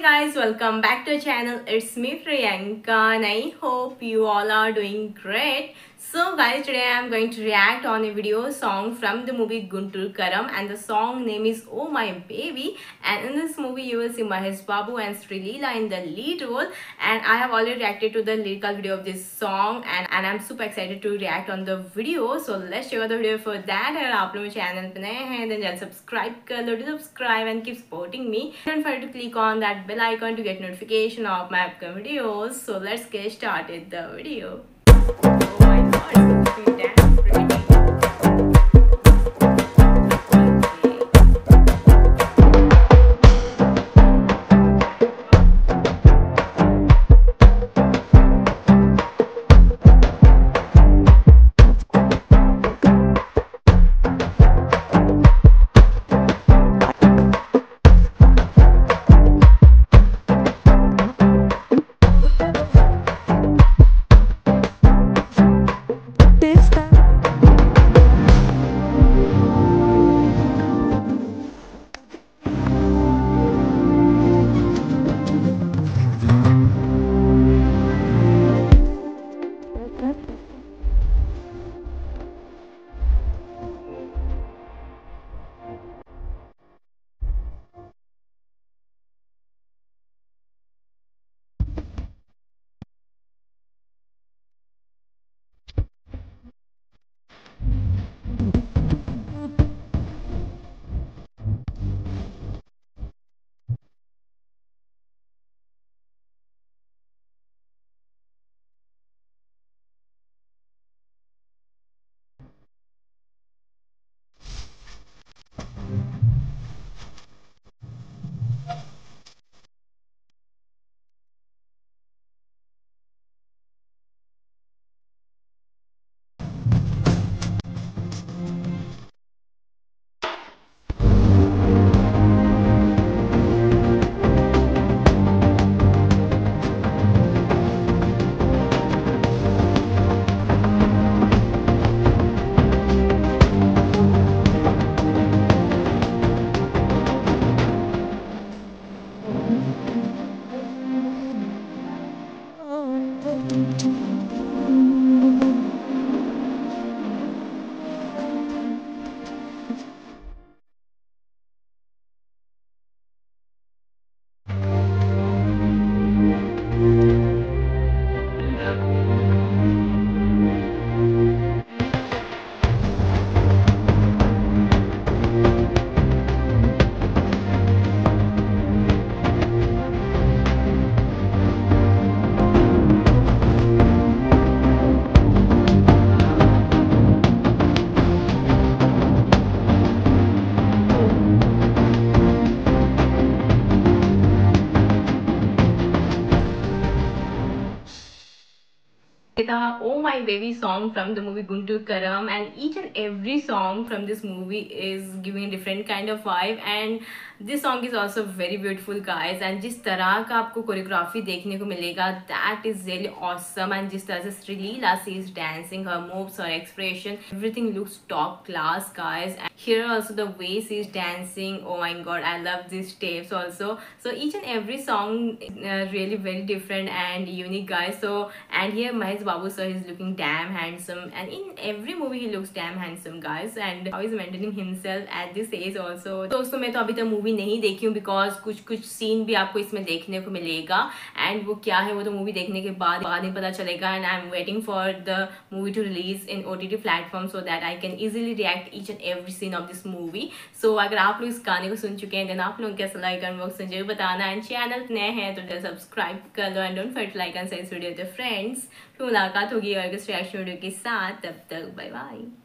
guys, welcome back to the channel. It's me Priyanka and I hope you all are doing great. So guys, today I am going to react on a video song from the movie Guntur Karam, and the song name is Oh My Baby. And in this movie you will see Mahesh Babu and Sri Leela in the lead role, and I have already reacted to the lyrical video of this song and I'm super excited to react on the video. So let's check out the video. For that, अगर आप लोग मेरे channel पे नए हैं then just subscribe कर लो, do subscribe and keep supporting me. Don't forget to click on that bell icon to get notification of my upcoming videos. So let's get started the video. Oh my god, it's looking damn pretty. The Oh My Baby song from the movie Guntur Karam, and each and every song from this movie is giving a different kind of vibe, and this song is also very beautiful guys. And जिस तरह का आपको choreography देखने को मिलेगा, that is really awesome. And जिस तरह से Sri Leela, she is dancing, her moves, her expression, everything looks top class guys. And here also the way she is dancing, oh my god, I love these steps also. So each and every song is really very different and unique guys. So and here Mahesh Babu sir is looking damn handsome, and in every movie he looks damn handsome guys, and how he's maintaining himself at this age also. दोस्तों मैं तो अभी तक movie नहीं देखी हूँ because कुछ scene भी आपको इसमें देखने को मिलेगा, एंड वो क्या है वो तो मूवी देखने के बाद ही पता चलेगा. And I am waiting for the movie to release in OTT platform so that I can easily react each and every scene of this movie. So अगर आप लोग इस गाने को सुन चुके हैं देन आप लोग कैसा लगा कमेंट बॉक्स में जरूर बताना. एंड चैनल नए हैं तो सब्सक्राइब कर लो and don't forget to like and share video with friends. फिर मुलाकात होगी और रिएक्शन वीडियो के साथ. तब तक बाय बाय.